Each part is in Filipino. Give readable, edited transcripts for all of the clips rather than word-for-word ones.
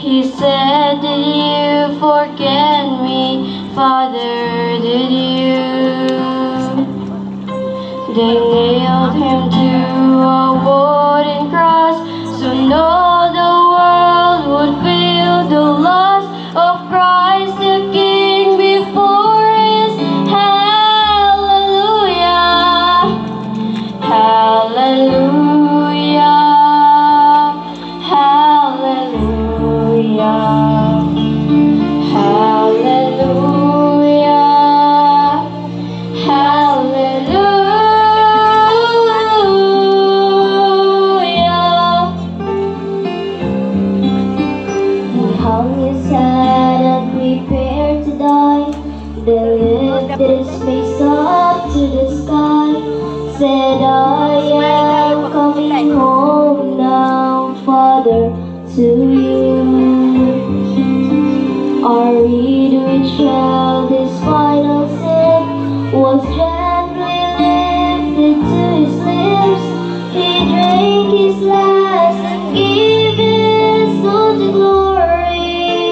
He said, did you forget me, Father, did you? They nailed him to a wooden cross, so no the world would feel the loss of Christ the King before his hallelujah. Hallelujah. Hallelujah. Hallelujah. Hallelujah. He hung his head and prepared to die. Then lifted his face up to the sky. Said, I am coming home now, Father, to you. Our reed which held his final sip was gently lifted to his lips. He drank his last and gave his soul to glory.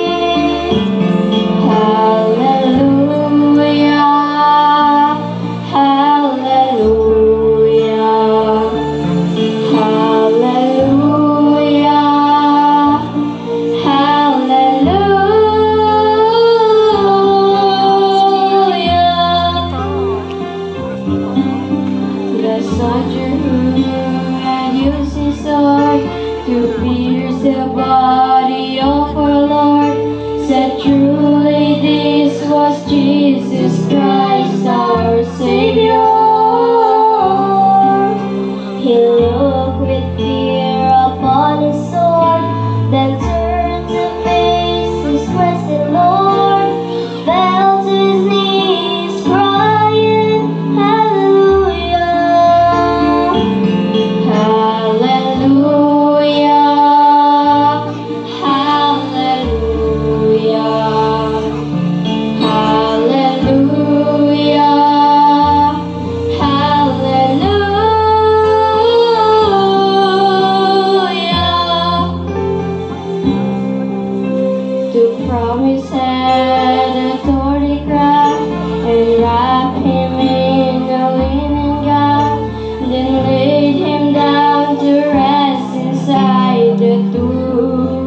Hallelujah. Hallelujah. Hallelujah. The soldier who had used his sword to pierce the body of our Lord said, truly this was Jesus Christ, our Savior. He looked with fear upon his sword, then turned to face his blessed Lord, fell to his knees, crying, hallelujah. Hallelujah. Hallelujah. Hallelujah. Hallelujah. Took from his head a thorny crown and wrapped him in a linen gown, then laid him down to rest inside the tomb.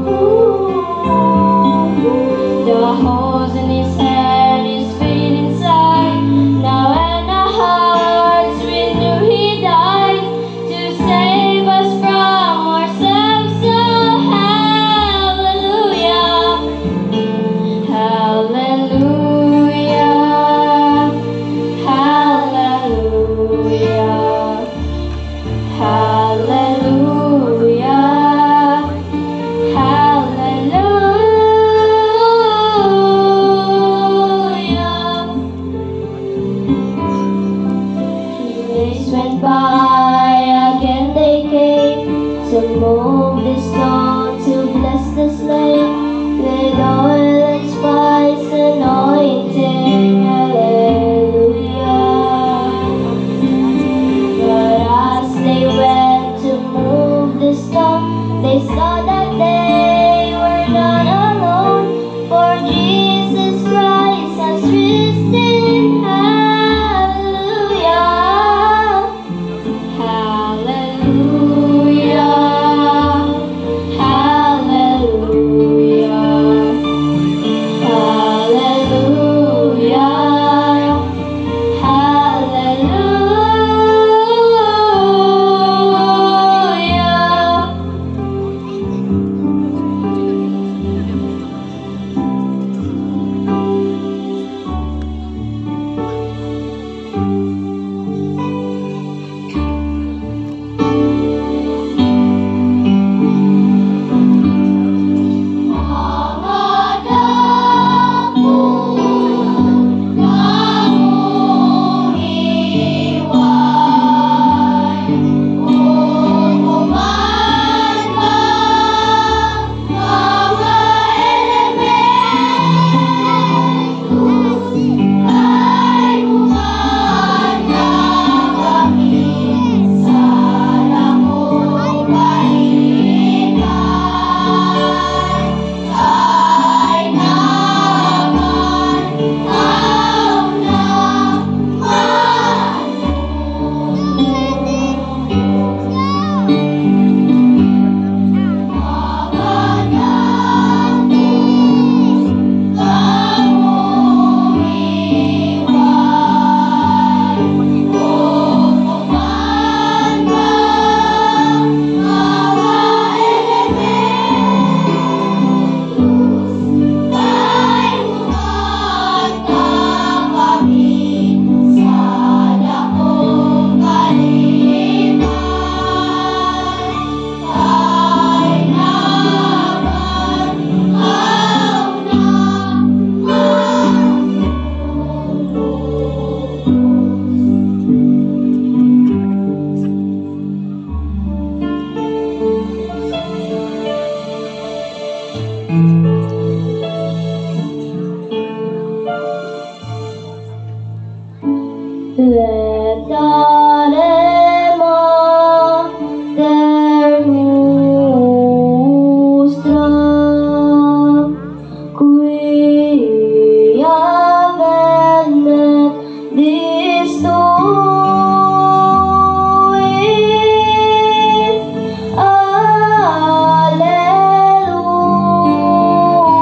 The holes in his head, his feet inside. Now in our hearts we knew he died to save us from ourselves. So hallelujah. Hallelujah. Hallelujah. Hallelujah. Hallelujah. Days went by, again they came to move the stone to bless the slain with oil and spice anointing. Hallelujah. But as they went to move the stone, they saw that they were not alone, for Jesus Christ has risen. Hallelujah. Hallelujah. Hallelujah. Let God der mostrar qui avvennet di stoi. Alleluia.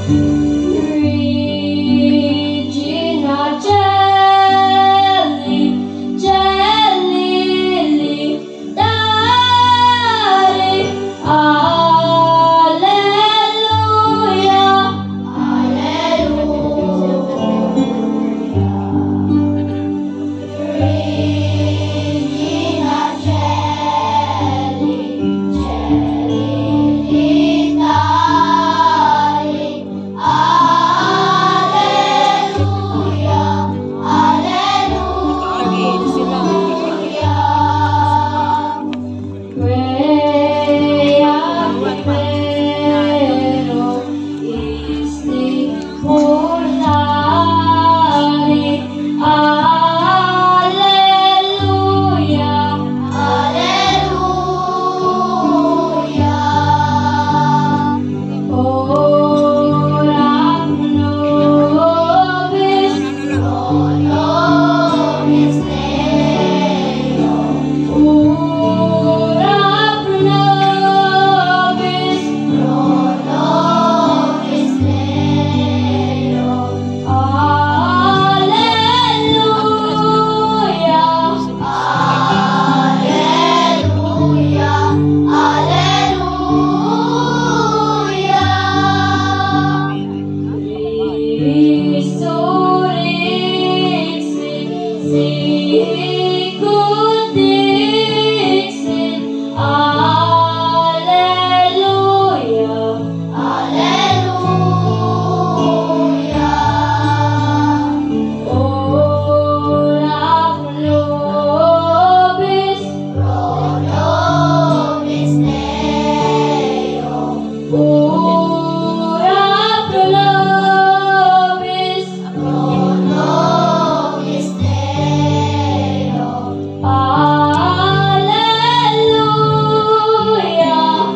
Regina Celli, Celli, Dari, Alleluia, Regina Celli, Celli, Dari, Alleluia, Alleluia. Quea vero isti portari, Alleluia, Alleluia. Ora nobis, pro nobis Deo. Ora nobis, pro nobis Deo. Alleluia, Alleluia, Alleluia. Resurrexit, sicut dixit, Alleluia, Alleluia. Ora pro nobis, pro nobis Deo. Ora pro nobis, pro nobis Deo. Alleluia,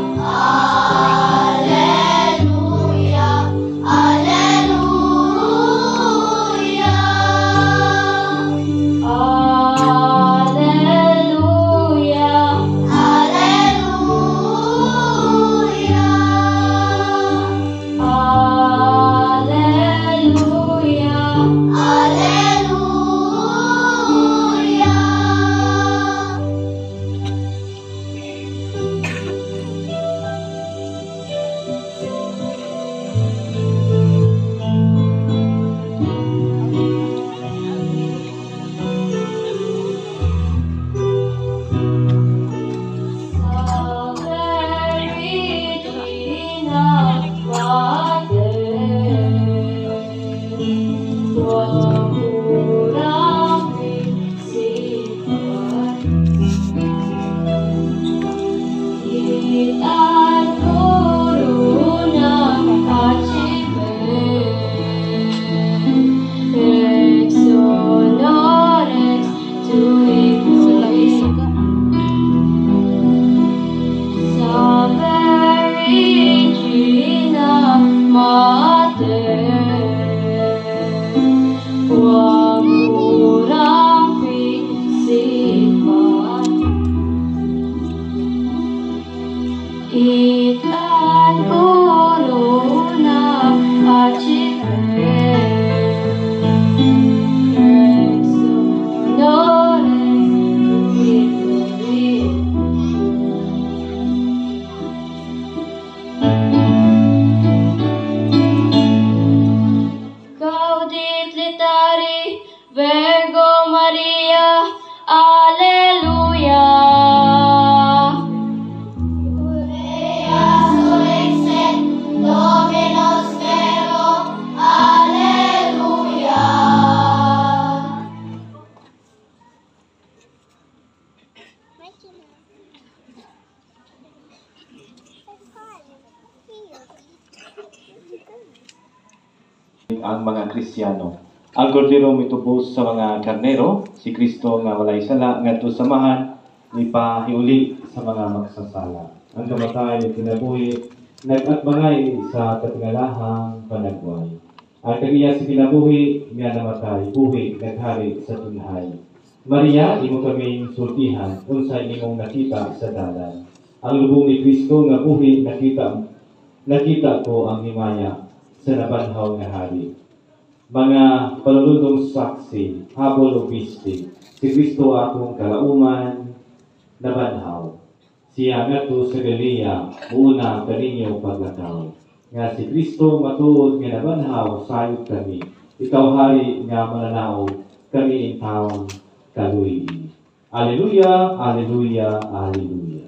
Alleluia, Alleluia. Alleluia, Alleluia. Alleluia, Alleluia. Salve Regina Mater, quam puram vincitat, et ad coronam acipit, rex honores tui gloria. Salve Regina Mater, quam puram vincipat, et ad coronam acipit, rex honores tui gloria. Gaudit litari Virgo Maria, Alleluia. Ea surrexit Dominus vero, Alleluia. Ang mga Kristiyano. Ang kordero mitubos sa mga karnero, si Kristo nga walay sala ngadto samahan ni pahiuli sa mga magsasala. Ang kamatay at kinabuhi nag-atbangay sa katingalahang panagbuhay. Ang kagiya si kinabuhi nga namatay, buhi naghari sa tunhay. Maria, imo kaming sultihan unsay imong nakita sa dalan. Ang lubong ni Kristo nga buhi nakita ko ang himaya sa nabanhaw nga hari. Mga paluludong saksi, habol o piste, si Kristo akong kalauman nabanhaw. Siya nga to sa Galilea, una kaninyo paglakaw. Nga si Kristo matuod nga nabanhaw, sayot kami. Ikaw hari nga mananaw, kami in taon kaluy. Alleluia, alleluia, alleluia.